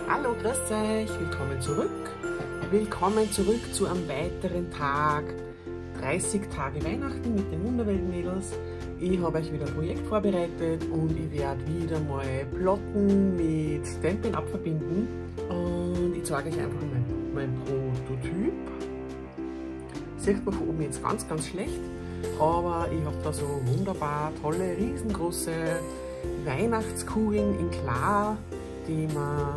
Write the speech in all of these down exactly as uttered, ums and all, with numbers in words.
Hallo, grüß euch, willkommen zurück. Willkommen zurück zu einem weiteren Tag. dreißig Tage Weihnachten mit den Wunderwelt-Mädels. Ich habe euch wieder ein Projekt vorbereitet und ich werde wieder mal Plotten mit Stampin' Up verbinden. Und ich zeige euch einfach mein, mein Prototyp. Sieht man von oben jetzt ganz, ganz schlecht, aber ich habe da so wunderbar tolle, riesengroße Weihnachtskugeln in klar, die man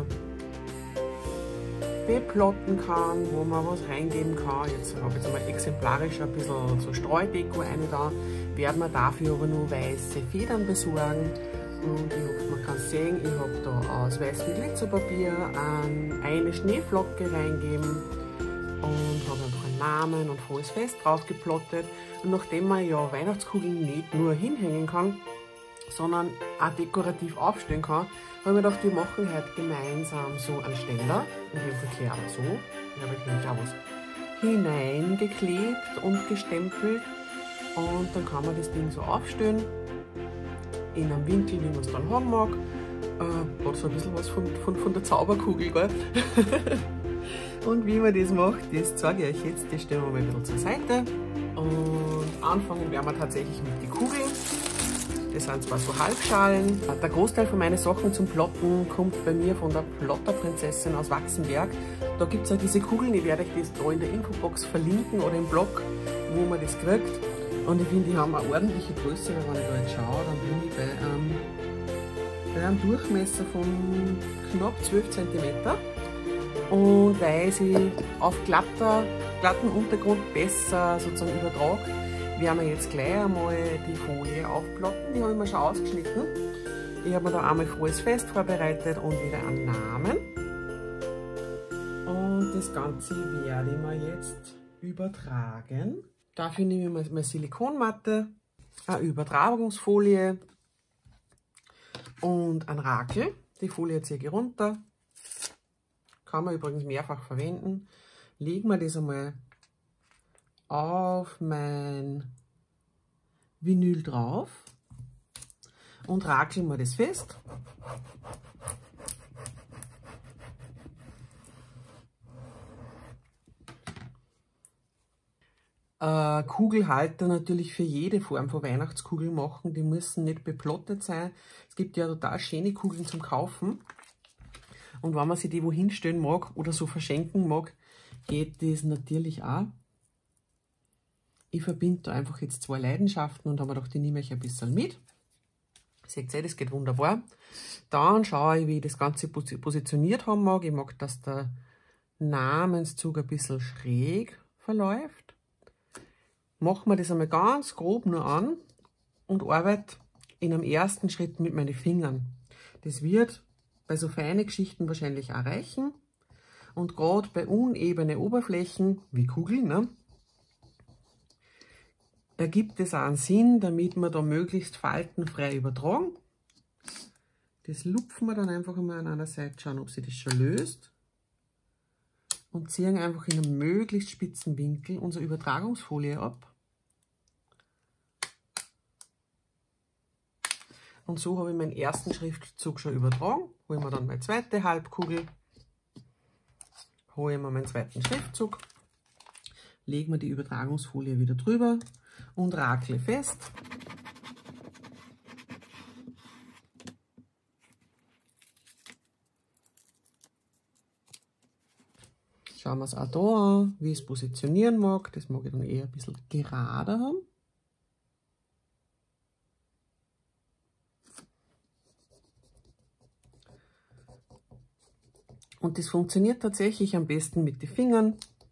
beplotten kann, wo man was reingeben kann. Jetzt habe ich jetzt einmal exemplarisch ein bisschen so Streudeko eine da, werden wir dafür aber nur weiße Federn besorgen. Und ich hoffe, man kann es sehen, ich habe da aus weißem Glitzerpapier eine Schneeflocke reingeben und habe einfach einen Namen und frohes Fest drauf geplottet. Und nachdem man ja Weihnachtskugeln nicht nur hinhängen kann, sondern auch dekorativ aufstellen kann, habe ich mir gedacht, wir machen heute gemeinsam so einen Ständer. In dem Verkehr aber so. Ich habe nämlich auch was hineingeklebt und gestempelt. Und dann kann man das Ding so aufstellen. In einem Winkel, wie man es dann haben mag. Äh, hat so ein bisschen was von, von, von der Zauberkugel, gell? Und wie man das macht, das zeige ich euch jetzt. Das stellen wir mal ein bisschen zur Seite. Und anfangen werden wir tatsächlich mit den Kugeln. Das sind zwar so Halbschalen. Der Großteil von meinen Sachen zum Plotten kommt bei mir von der Plotterprinzessin aus Wachsenberg. Da gibt es auch diese Kugeln, ich werde euch das da in der Infobox verlinken oder im Blog, wo man das kriegt. Und ich finde, die haben eine ordentliche Größe, wenn ich da jetzt schaue, dann bin ich bei, ähm, bei einem Durchmesser von knapp zwölf Zentimeter. Und weil sie auf glatter, glatten Untergrund besser sozusagen übertrage, werden wir jetzt gleich einmal die Folie aufplotten. Die habe ich mir schon ausgeschnitten. Ich habe mir da einmal frohes Fest vorbereitet und wieder einen Namen. Und das Ganze werde ich mir jetzt übertragen. Dafür nehme ich mal meine Silikonmatte, eine Übertragungsfolie und einen Rakel. Die Folie ziehe ich runter. Kann man übrigens mehrfach verwenden. Legen wir das einmal auf mein Vinyl drauf und rakeln wir das fest. Äh, Kugelhalter natürlich für jede Form von Weihnachtskugel machen, die müssen nicht beplottet sein. Es gibt ja total schöne Kugeln zum Kaufen und wenn man sich die wohin stellen mag oder so verschenken mag, geht das natürlich auch. Ich verbinde da einfach jetzt zwei Leidenschaften und habe mir gedacht, die nehme ich ein bisschen mit. Seht ihr, das geht wunderbar. Dann schaue ich, wie ich das Ganze positioniert haben mag. Ich mag, dass der Namenszug ein bisschen schräg verläuft. Machen wir das einmal ganz grob nur an und arbeite in einem ersten Schritt mit meinen Fingern. Das wird bei so feinen Geschichten wahrscheinlich auch reichen. Und gerade bei unebenen Oberflächen, wie Kugeln, ne, ergibt es auch einen Sinn, damit wir da möglichst faltenfrei übertragen. Das lupfen wir dann einfach einmal an einer Seite, schauen, ob sich das schon löst. Und ziehen einfach in einem möglichst spitzen Winkel unsere Übertragungsfolie ab. Und so habe ich meinen ersten Schriftzug schon übertragen. Holen wir dann meine zweite Halbkugel. Holen wir meinen zweiten Schriftzug. Legen wir die Übertragungsfolie wieder drüber und rakle fest. Schauen wir es auch da an, wie ich es positionieren mag. Das mag ich dann eher ein bisschen gerader haben. Und das funktioniert tatsächlich am besten mit den Fingern.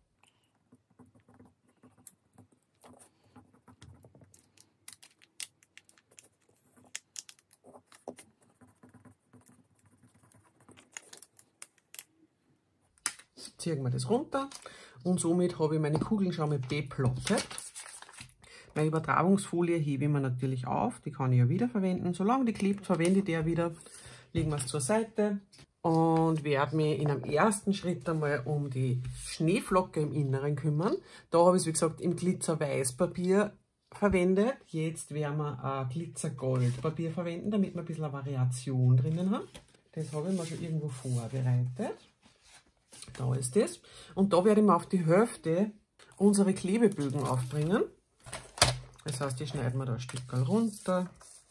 Ziehen wir das runter und somit habe ich meine Kugeln schon mal beplottet. Meine Übertragungsfolie hebe ich mir natürlich auf, die kann ich ja wieder verwenden. Solange die klebt, verwende ich die ja wieder. Legen wir es zur Seite und werde mich in einem ersten Schritt einmal um die Schneeflocke im Inneren kümmern. Da habe ich es, wie gesagt, im Glitzerweißpapier verwendet. Jetzt werden wir äh, Glitzergoldpapier verwenden, damit wir ein bisschen eine Variation drinnen haben. Das habe ich mir schon irgendwo vorbereitet. Da ist das. Und da werde ich mir auf die Hälfte unsere Klebebögen aufbringen. Das heißt, die schneiden wir da ein Stück runter.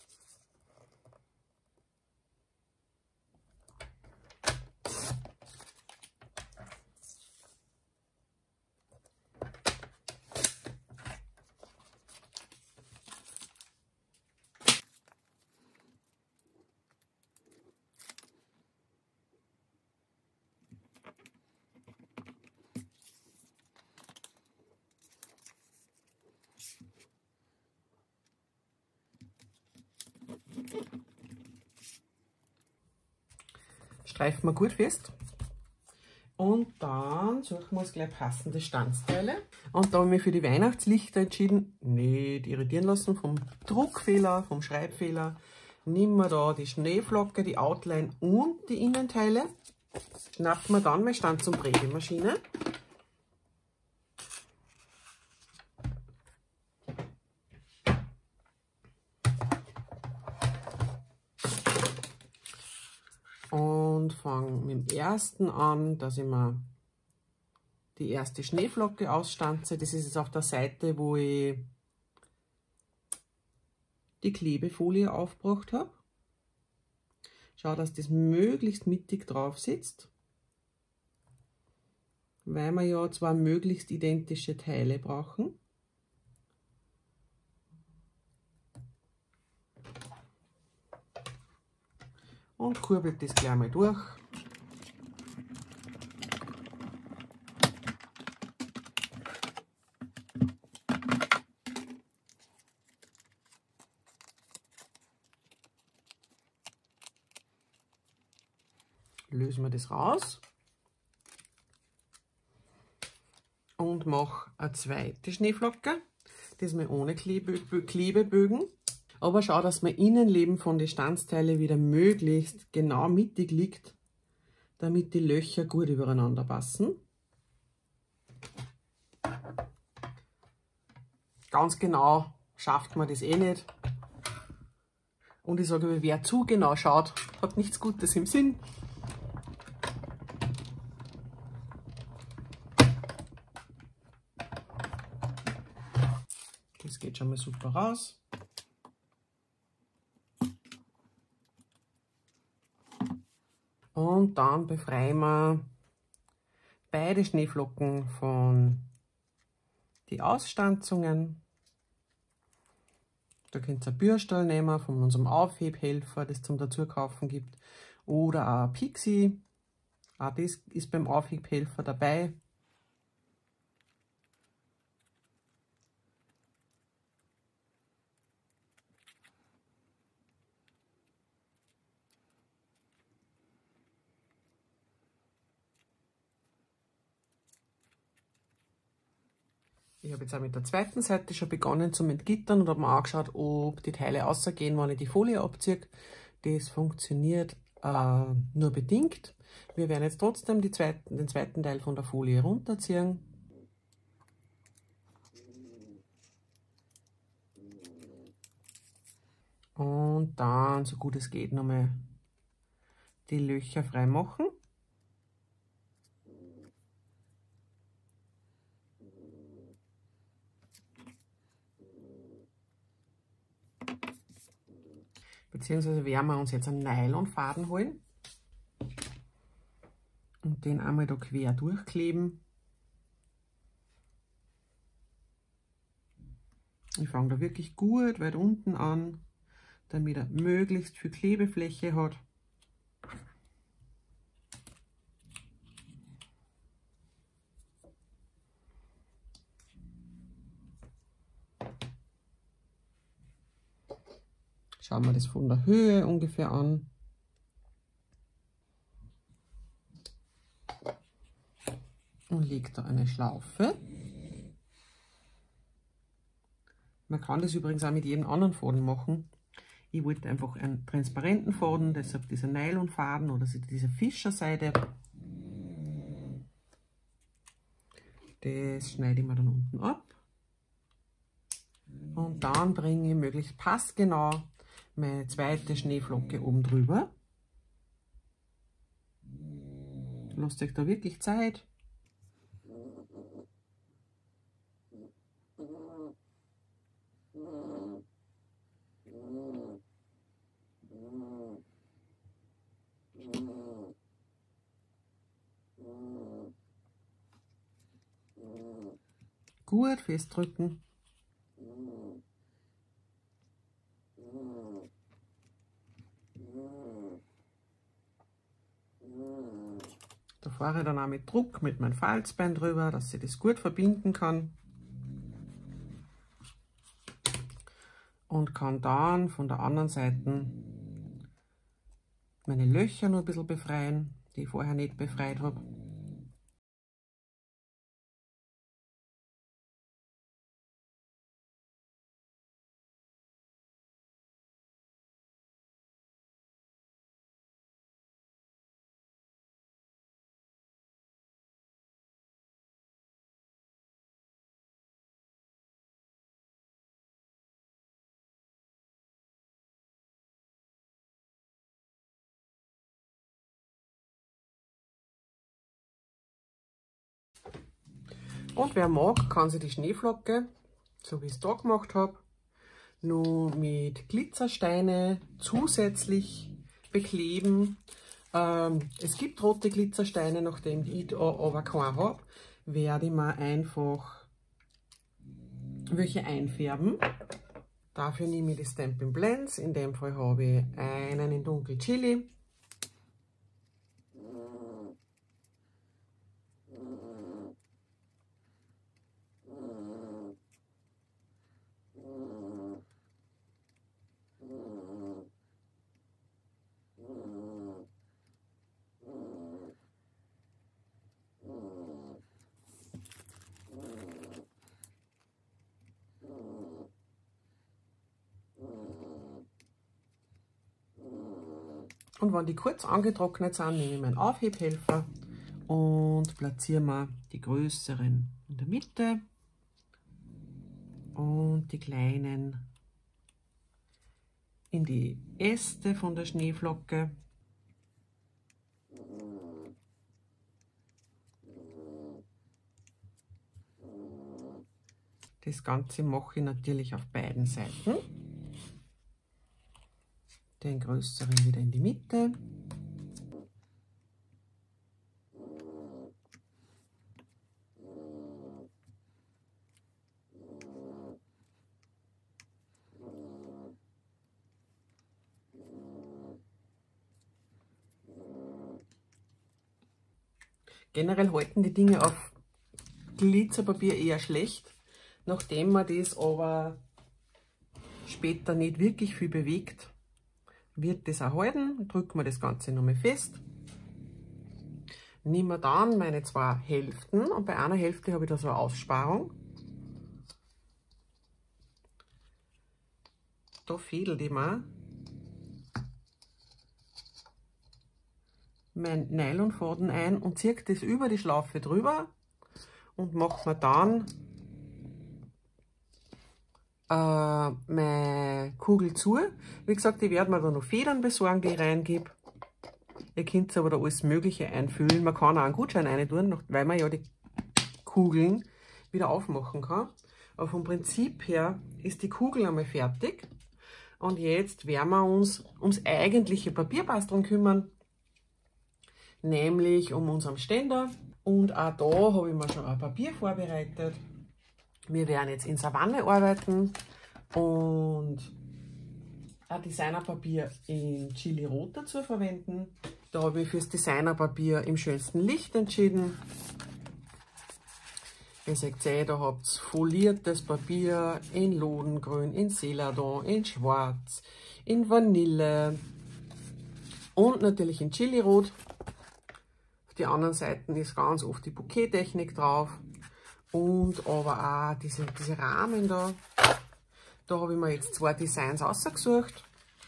Streifen wir gut fest. Und dann suchen wir uns gleich passende Stanzteile. Und da habe ich mich für die Weihnachtslichter entschieden, nicht irritieren lassen vom Druckfehler, vom Schreibfehler. Nehmen wir da die Schneeflocke, die Outline und die Innenteile. Schnappen wir dann meine Stanz- und Prägemaschine. Und fange mit dem ersten an, dass ich mir die erste Schneeflocke ausstanze. Das ist jetzt auf der Seite, wo ich die Klebefolie aufgebracht habe. Schau, dass das möglichst mittig drauf sitzt, weil wir ja zwei möglichst identische Teile brauchen. Und kurbelt das gleich mal durch. Lösen wir das raus und mache eine zweite Schneeflocke, das mal ohne Klebe, Klebebögen. Aber schau, dass mein Innenleben von den Stanzteilen wieder möglichst genau mittig liegt, damit die Löcher gut übereinander passen. Ganz genau schafft man das eh nicht. Und ich sage, wer zu genau schaut, hat nichts Gutes im Sinn. Das geht schon mal super raus. Und dann befreien wir beide Schneeflocken von den Ausstanzungen. Da könnt ihr ein Bürstel nehmen von unserem Aufhebhelfer, das es zum Dazukaufen gibt. Oder auch ein Pixie. Auch das ist beim Aufhebhelfer dabei. Ich habe jetzt auch mit der zweiten Seite schon begonnen zum Entgittern und habe mir angeschaut, ob die Teile rausgehen, wenn ich die Folie abziehe. Das funktioniert äh, nur bedingt. Wir werden jetzt trotzdem die zweiten, den zweiten Teil von der Folie runterziehen. Und dann, so gut es geht, nochmal die Löcher frei machen. Beziehungsweise werden wir uns jetzt einen Nylonfaden holen und den einmal da quer durchkleben. Ich fange da wirklich gut weit unten an, damit er möglichst viel Klebefläche hat. Schauen wir das von der Höhe ungefähr an. Und lege da eine Schlaufe. Man kann das übrigens auch mit jedem anderen Faden machen. Ich wollte einfach einen transparenten Faden, deshalb dieser Nylonfaden oder diese Fischerseide. Das schneide ich mir dann unten ab. Und dann bringe ich möglichst passgenau meine zweite Schneeflocke oben drüber. Lasst euch da wirklich Zeit. Gut festdrücken. Da fahre ich dann auch mit Druck mit meinem Falzbein drüber, dass ich das gut verbinden kann. Und kann dann von der anderen Seite meine Löcher noch ein bisschen befreien, die ich vorher nicht befreit habe. Und wer mag, kann sich die Schneeflocke, so wie ich es da gemacht habe, nur mit Glitzersteine zusätzlich bekleben. Ähm, es gibt rote Glitzersteine, nachdem ich da aber keine habe, werde ich mir einfach welche einfärben. Dafür nehme ich die Stampin' Blends. In dem Fall habe ich einen in Dunkel Chili. Und wenn die kurz angetrocknet sind, nehme ich meinen Aufhebhelfer und platziere mir die größeren in der Mitte und die kleinen in die Äste von der Schneeflocke. Das Ganze mache ich natürlich auf beiden Seiten. Den größeren wieder in die Mitte. Generell halten die Dinge auf Glitzerpapier eher schlecht, nachdem man das aber später nicht wirklich viel bewegt, wird das auch halten. Drücken wir das Ganze nochmal fest. Nehmen wir dann meine zwei Hälften und bei einer Hälfte habe ich da so eine Aussparung. Da fädelt ich mir mein Nylonfaden ein und ziehe das über die Schlaufe drüber und mache mir dann äh, meine Kugel zu. Wie gesagt, ich werde mir da noch Federn besorgen, die ich reingebe. Ihr könnt aber da alles Mögliche einfüllen. Man kann auch einen Gutschein rein tun, weil man ja die Kugeln wieder aufmachen kann. Aber vom Prinzip her ist die Kugel einmal fertig. Und jetzt werden wir uns ums eigentliche Papierbasteln kümmern. Nämlich um unseren Ständer. Und auch da habe ich mir schon ein Papier vorbereitet. Wir werden jetzt in Savanne arbeiten und ein Designerpapier in Chili Rot dazu verwenden. Da habe ich fürs Designerpapier im schönsten Licht entschieden. Ihr seht eh, da habt ihr foliertes Papier in Lodengrün, in Celadon, in Schwarz, in Vanille und natürlich in Chili Rot. Auf die anderen Seiten ist ganz oft die Bouquet-Technik drauf und aber auch diese, diese Rahmen da. Da habe ich mir jetzt zwei Designs ausgesucht.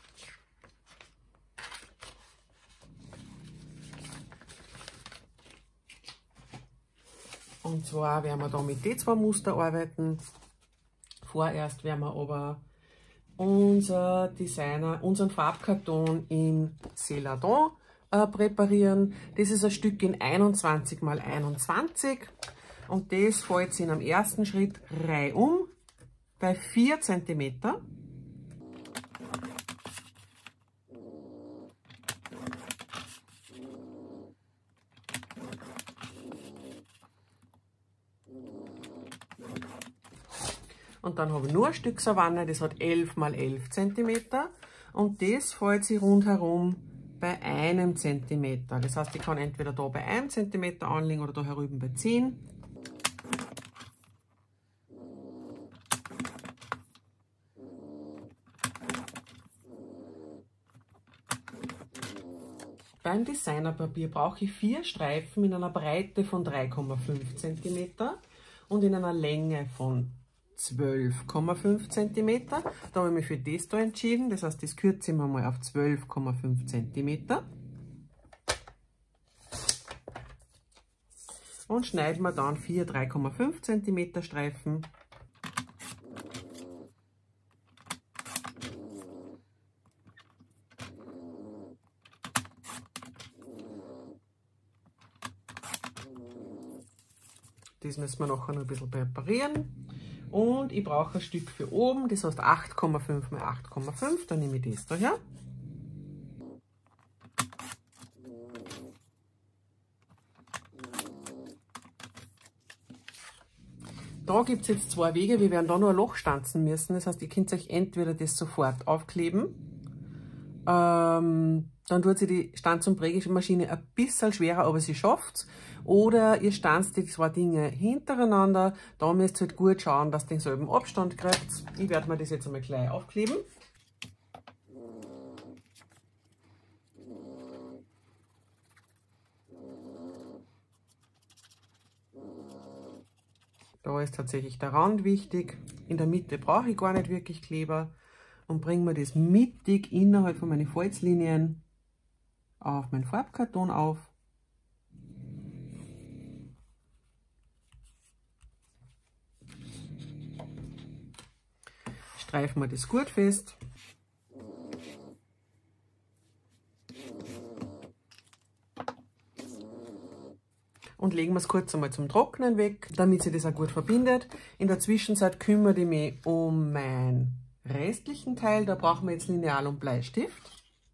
Und zwar werden wir da mit den zwei Muster arbeiten. Vorerst werden wir aber unser Designer, unseren Farbkarton in Celadon äh, präparieren. Das ist ein Stück in einundzwanzig mal einundzwanzig und das fällt in am ersten Schritt reihum bei vier Zentimeter. Und dann habe ich nur ein Stück Savanne, das hat elf mal elf Zentimeter und das fällt sich rundherum bei einem Zentimeter. Das heißt, ich kann entweder da bei einem Zentimeter anlegen oder da herüben bei zehn. Beim Designerpapier brauche ich vier Streifen in einer Breite von drei Komma fünf Zentimeter und in einer Länge von zwölf Komma fünf Zentimeter. Da habe ich mich für das da entschieden. Das heißt, das kürze ich mir mal auf zwölf Komma fünf Zentimeter. Und schneiden wir dann vier drei Komma fünf Zentimeter Streifen. Das müssen wir nachher noch ein bisschen präparieren. Und ich brauche ein Stück für oben, das heißt acht Komma fünf mal acht Komma fünf, dann nehme ich das da her. Da gibt es jetzt zwei Wege, wir werden da nur ein Loch stanzen müssen, das heißt, ihr könnt euch entweder das sofort aufkleben, ähm, dann tut sie die Stanz- und Prägemaschine ein bisschen schwerer, aber sie schafft es. Oder ihr stanzt die zwei Dinge hintereinander. Da müsst ihr halt gut schauen, dass ihr denselben Abstand kriegt. Ich werde mir das jetzt einmal gleich aufkleben. Da ist tatsächlich der Rand wichtig. In der Mitte brauche ich gar nicht wirklich Kleber. Und bringe mir das mittig innerhalb von meinen Falzlinien auf meinen Farbkarton auf. Streifen wir das gut fest. Und legen wir es kurz einmal zum Trocknen weg, damit sich das auch gut verbindet. In der Zwischenzeit kümmere ich mich um meinen restlichen Teil. Da brauchen wir jetzt Lineal und Bleistift.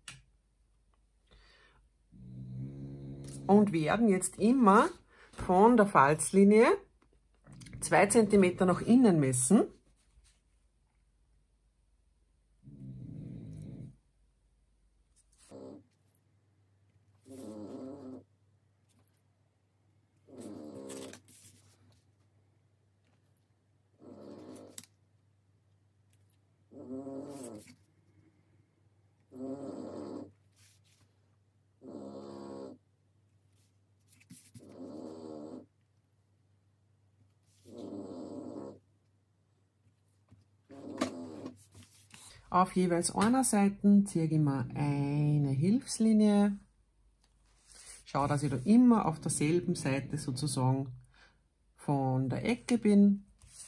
Und werden jetzt immer von der Falzlinie zwei Zentimeter nach innen messen. Auf jeweils einer Seite ziehe ich mir eine Hilfslinie. Schau, dass ich da immer auf derselben Seite sozusagen von der Ecke bin.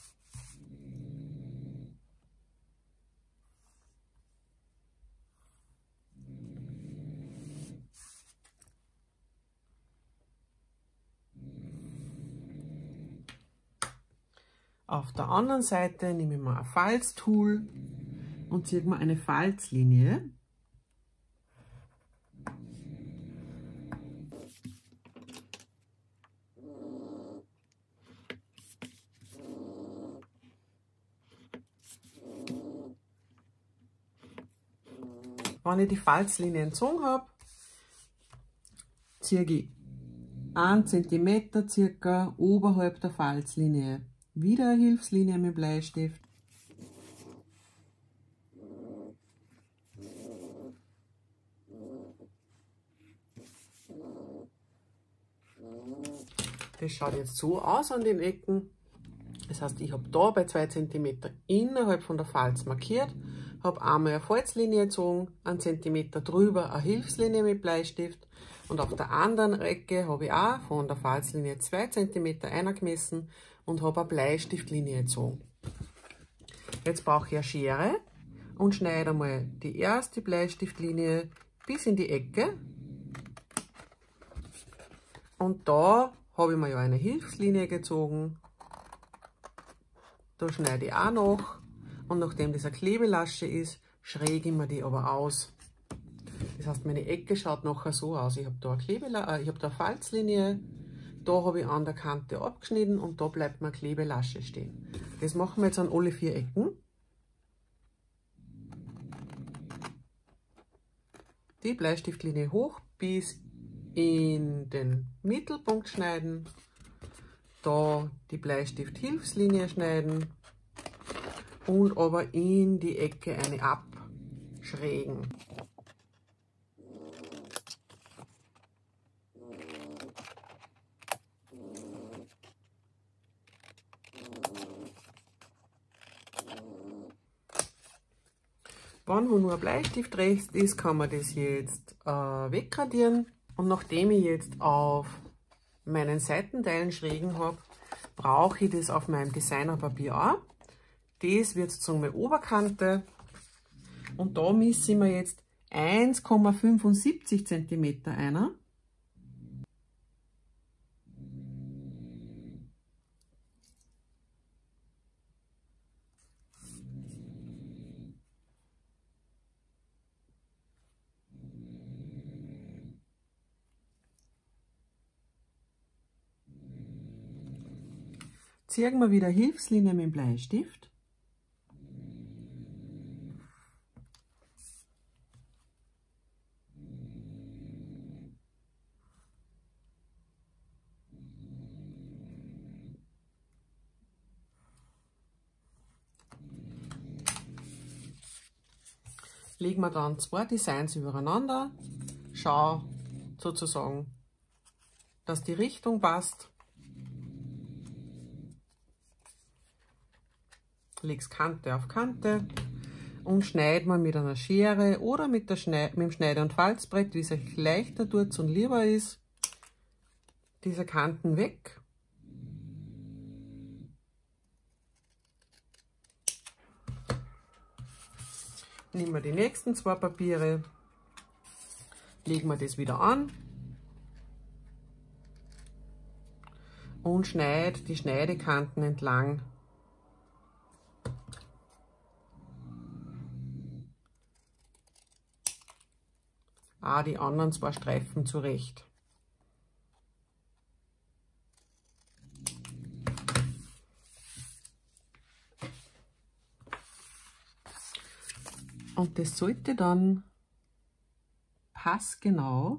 Auf der anderen Seite nehme ich mir ein Falztool und ziehe mir eine Falzlinie. Wenn ich die Falzlinie gezogen habe, ziehe ich einen Zentimeter circa oberhalb der Falzlinie wieder eine Hilfslinie mit Bleistift. Das schaut jetzt so aus an den Ecken. Das heißt, ich habe da bei zwei Zentimeter innerhalb von der Falz markiert, habe einmal eine Falzlinie gezogen, einen Zentimeter drüber eine Hilfslinie mit Bleistift und auf der anderen Ecke habe ich auch von der Falzlinie zwei Zentimeter eingemessen und habe eine Bleistiftlinie gezogen. Jetzt brauche ich eine Schere und schneide einmal die erste Bleistiftlinie bis in die Ecke Und da habe ich mir ja eine Hilfslinie gezogen. Da schneide ich auch noch. Und nachdem das eine Klebelasche ist, schräge ich mir die aber aus. Das heißt, meine Ecke schaut nachher so aus. Ich habe da eine Klebela- äh, ich habe da eine Falzlinie, da habe ich an der Kante abgeschnitten und da bleibt mir eine Klebelasche stehen. Das machen wir jetzt an alle vier Ecken. Die Bleistiftlinie hoch bis in den Mittelpunkt schneiden. Da die Bleistifthilfslinie schneiden und aber in die Ecke eine abschrägen. Wenn wo nur ein Bleistiftrest ist, kann man das jetzt äh, wegradieren. Und nachdem ich jetzt auf meinen Seitenteilen schrägen habe, brauche ich das auf meinem Designerpapier auch. Das wird sozusagen meine Oberkante. Und da misse ich mir jetzt eins Komma fünfundsiebzig Zentimeter ein. Ziehen wir wieder Hilfslinie mit dem Bleistift. Legen wir dann zwei Designs übereinander, schau sozusagen, dass die Richtung passt. Leg's Kante auf Kante und schneiden wir mit einer Schere oder mit, der Schneid mit dem Schneide- und Falzbrett, wie es euch leichter tut und lieber ist, diese Kanten weg. Nehmen wir die nächsten zwei Papiere, legen wir das wieder an und schneide die Schneidekanten entlang. Auch die anderen zwei Streifen zurecht. Und das sollte dann passgenau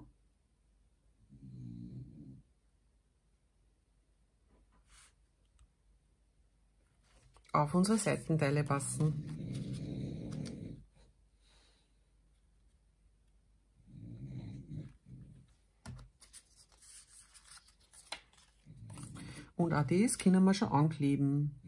auf unsere Seitenteile passen. Und auch das können wir schon ankleben.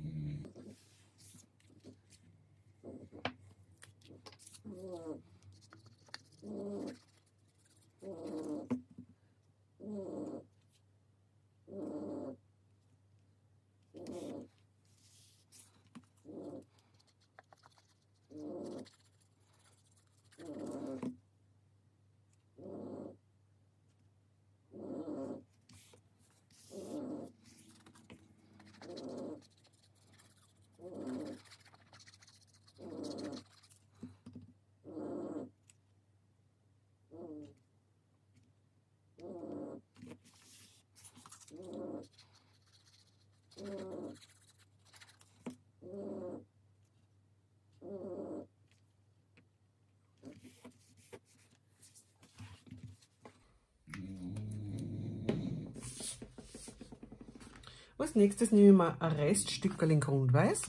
Als nächstes nehme ich mir ein Reststückerl in Grundweiß.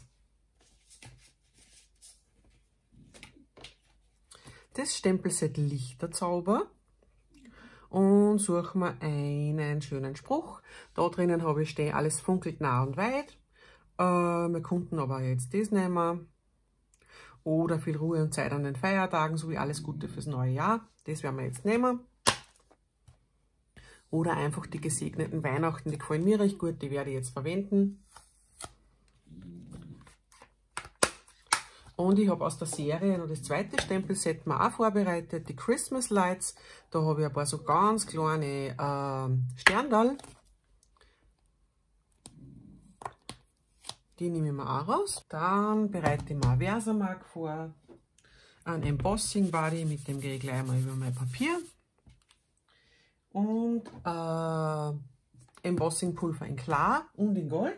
Das Stempelset Lichterzauber und suche mir einen schönen Spruch. Da drinnen habe ich stehen, alles funkelt nah und weit. Äh, wir konnten aber jetzt das nehmen. Oder viel Ruhe und Zeit an den Feiertagen, sowie alles Gute fürs neue Jahr. Das werden wir jetzt nehmen. Oder einfach die gesegneten Weihnachten, die gefallen mir recht gut, die werde ich jetzt verwenden. Und ich habe aus der Serie noch das zweite Stempelset mir auch vorbereitet, die Christmas Lights. Da habe ich ein paar so ganz kleine äh, Sterndal. Die nehme ich mir auch raus. Dann bereite ich mir ein Versamark vor, ein Embossing Body, mit dem gehe ich gleich mal über mein Papier. Und äh, Embossing Pulver in Klar und in Gold.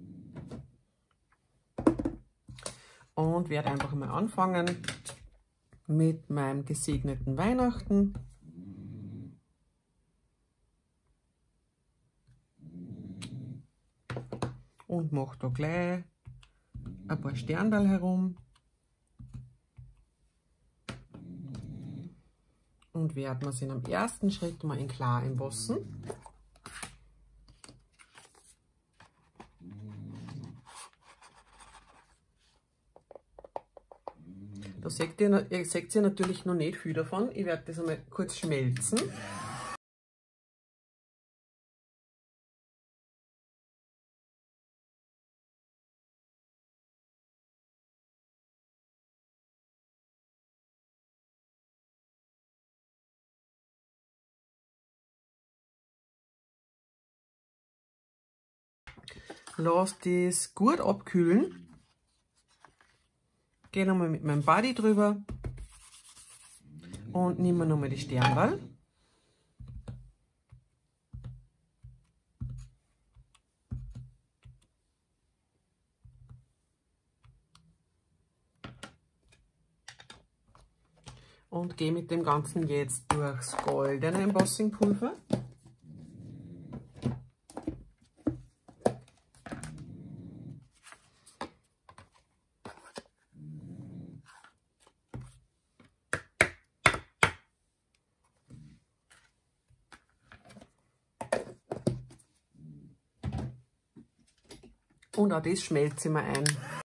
Und werde einfach mal anfangen mit meinem gesegneten Weihnachten. Und mache da gleich ein paar Sterndal herum. Und werde wir es in einem ersten Schritt mal in Klar embossen. Da seht ihr, ihr seht ihr natürlich noch nicht viel davon. Ich werde das einmal kurz schmelzen. Lass das gut abkühlen. Gehe nochmal mit meinem Body drüber und nehme nochmal die Sterndal. Und gehe mit dem Ganzen jetzt durchs goldene Embossing Pulver. Und auch das schmelze ich mir ein.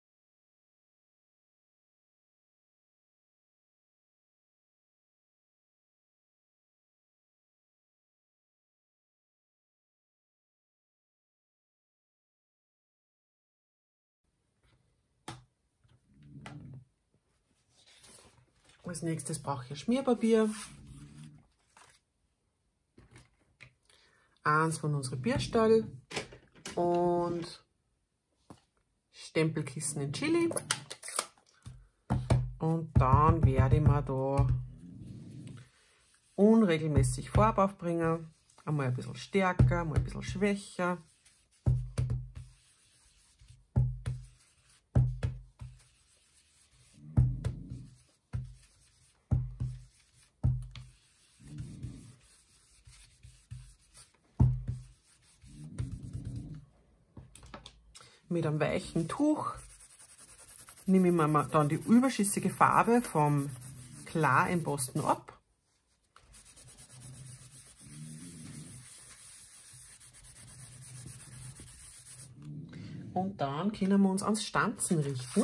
Als nächstes brauche ich ein Schmierpapier. Eins von unseren Bierstal und Stempelkissen in Chili. Und dann werde ich mir da unregelmäßig Farbe aufbringen. Einmal ein bisschen stärker, mal ein bisschen schwächer. Mit einem weichen Tuch nehme ich mir dann die überschüssige Farbe vom Klar Embossen ab. Und dann können wir uns ans Stanzen richten.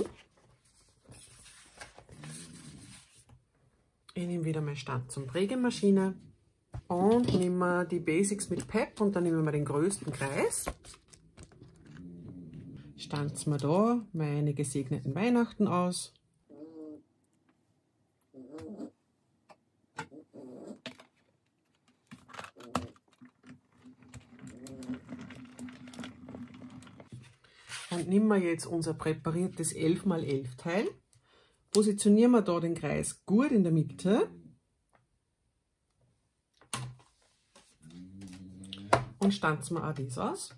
Ich nehme wieder meine Stanz- und Prägemaschine und nehme die Basics mit Pep und dann nehmen wir den größten Kreis. Stanzen wir da meine gesegneten Weihnachten aus. Und nehmen wir jetzt unser präpariertes elf mal elf Teil. Positionieren wir da den Kreis gut in der Mitte. Und stanzen wir auch das aus.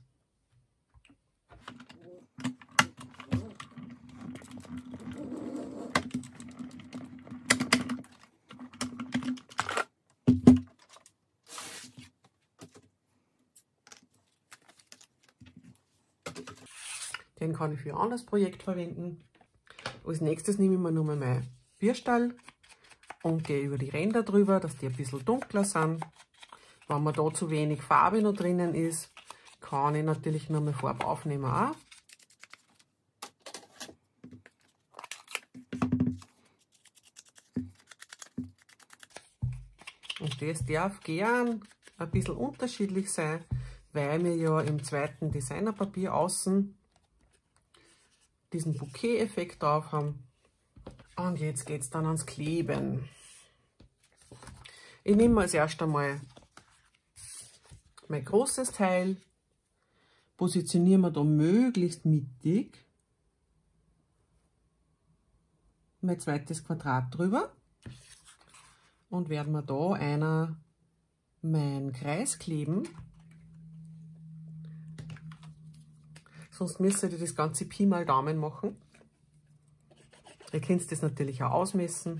Den kann ich für ein anderes Projekt verwenden. Als nächstes nehme ich mir nochmal mein Bierstal und gehe über die Ränder drüber, dass die ein bisschen dunkler sind. Wenn mir da zu wenig Farbe noch drinnen ist, kann ich natürlich nochmal Farbe aufnehmen auch. Und das darf gern ein bisschen unterschiedlich sein, weil wir ja im zweiten Designerpapier außen diesen Bouquet-Effekt drauf haben. Und jetzt geht es dann ans Kleben. Ich nehme als erstes einmal mein großes Teil, positionieren wir da möglichst mittig, mein zweites Quadrat drüber und werden wir da einer meinen Kreis kleben. Sonst müsst ihr das ganze Pi mal Daumen machen. Ihr könnt das natürlich auch ausmessen.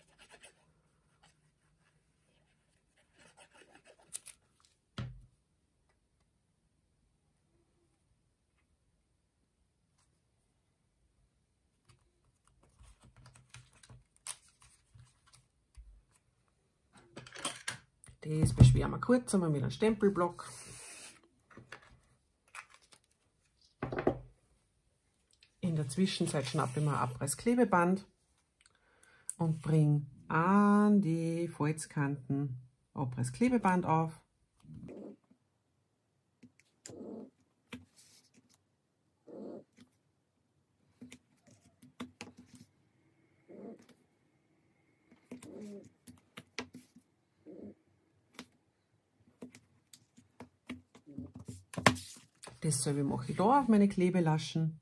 Das beschweren wir kurz einmal mit einem Stempelblock. In der Zwischenzeit schnappe ich mir ein Abrissklebeband und bringe an die Falzkanten Abrissklebeband auf. Dasselbe mache ich da auf meine Klebelaschen.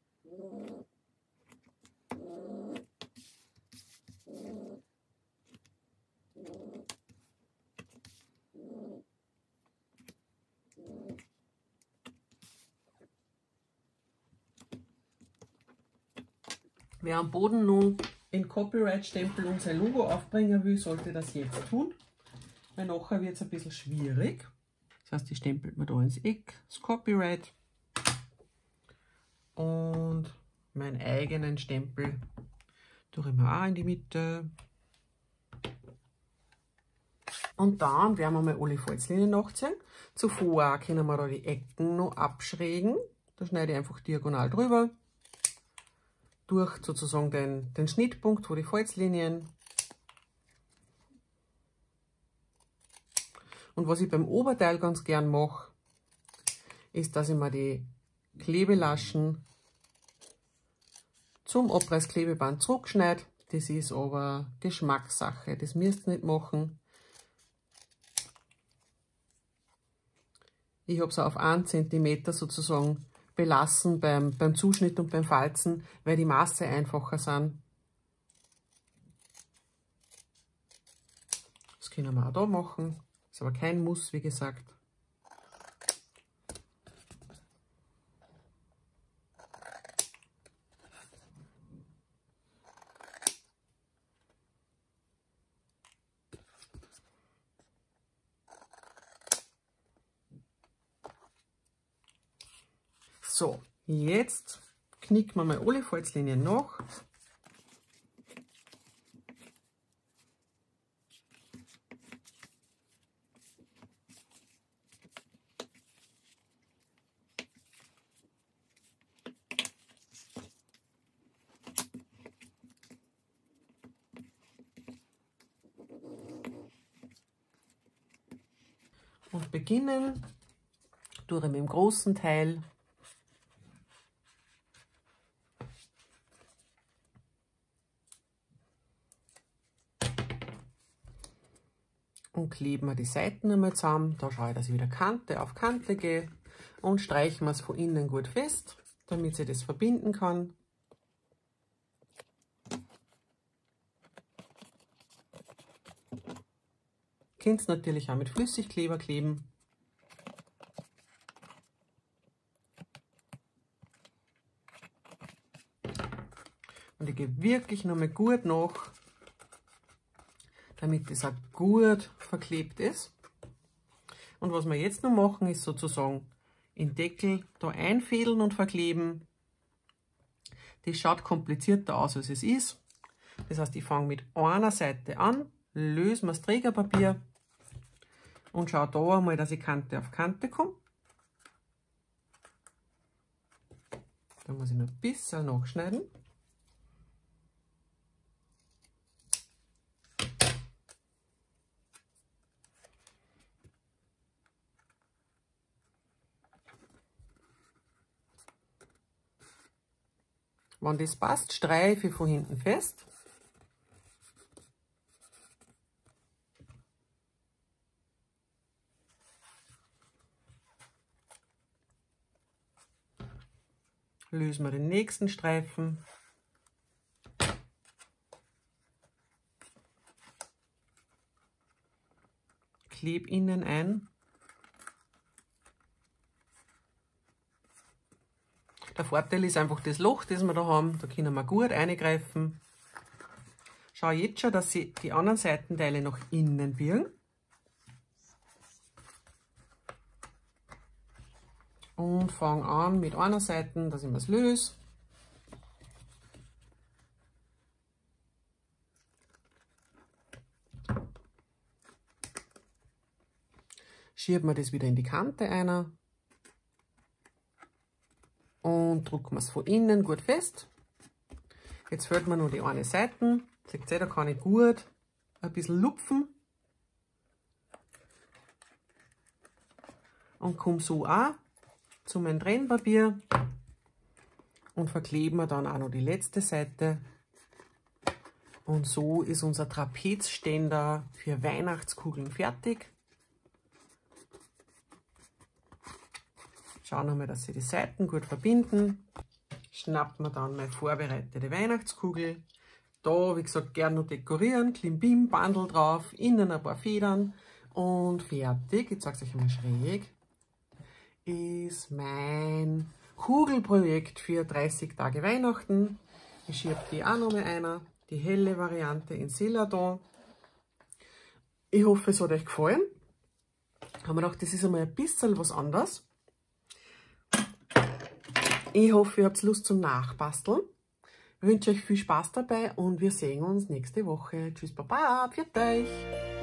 Wer am Boden nun in Copyright-Stempel und sein Logo aufbringen will, sollte das jetzt tun, weil nachher wird es ein bisschen schwierig. Das heißt, ich stempelt mir da ins Eck das Copyright und meinen eigenen Stempel tue ich mir auch in die Mitte. Und dann werden wir mal alle Falzlinien nachziehen. Zuvor können wir da die Ecken noch abschrägen. Da schneide ich einfach diagonal drüber, durch sozusagen den, den Schnittpunkt, wo die Falzlinien. Und was ich beim Oberteil ganz gern mache, ist, dass ich mir die Klebelaschen zum Abrissklebeband zurückschneide. Das ist aber Geschmackssache, das müsst ihr nicht machen. Ich habe es auf einen Zentimeter sozusagen belassen beim, beim Zuschnitt und beim Falzen, weil die Maße einfacher sind. Das können wir auch da machen. Ist aber kein Muss, wie gesagt. So, jetzt knicken wir mal alle Falzlinien nach. Und beginnen durch mit dem großen Teil. Und kleben wir die Seiten einmal zusammen. Da schaue ich, dass ich wieder Kante auf Kante gehe. Und streichen wir es von innen gut fest, damit sie das verbinden kann. Könnt ihr natürlich auch mit Flüssigkleber kleben. Und ich gehe wirklich noch mal gut nach, damit das auch gut verklebt ist. Und was wir jetzt noch machen, ist sozusagen den Deckel da einfädeln und verkleben. Das schaut komplizierter aus, als es ist. Das heißt, ich fange mit einer Seite an, löse mir das Trägerpapier und schaue da einmal, dass ich Kante auf Kante komme. Da muss ich noch ein bisschen nachschneiden. Wenn das passt, streife ich von hinten fest. Lösen wir den nächsten Streifen. Klebe innen ein. Der Vorteil ist einfach das Loch, das wir da haben. Da können wir gut eingreifen. Schau jetzt schon, dass sie die anderen Seitenteile nach innen biegen. Und fange an mit einer Seite, dass ich es löse. Schieben wir das wieder in die Kante ein. Und drücken wir es von innen gut fest. Jetzt fehlt mir nur die eine Seite. Seht ihr, da kann ich gut ein bisschen lupfen. Und komme so auch zu meinem Trennpapier und verkleben wir dann auch noch die letzte Seite. Und so ist unser Trapezständer für Weihnachtskugeln fertig. Schauen wir mal, dass sie die Seiten gut verbinden. Schnappen wir dann meine vorbereitete Weihnachtskugel. Da, wie gesagt, gerne noch dekorieren. Klimbim, Bandel drauf, innen ein paar Federn und fertig. Ich zeige es euch einmal schräg. Ist mein Kugelprojekt für dreißig Tage Weihnachten. Ich schiebe die auch noch mal ein. Die helle Variante in Celadon. Ich hoffe, es hat euch gefallen. Haben wir gedacht, das ist einmal ein bisschen was anderes. Ich hoffe, ihr habt Lust zum Nachbasteln. Ich wünsche euch viel Spaß dabei und wir sehen uns nächste Woche. Tschüss, Baba, pfiat euch!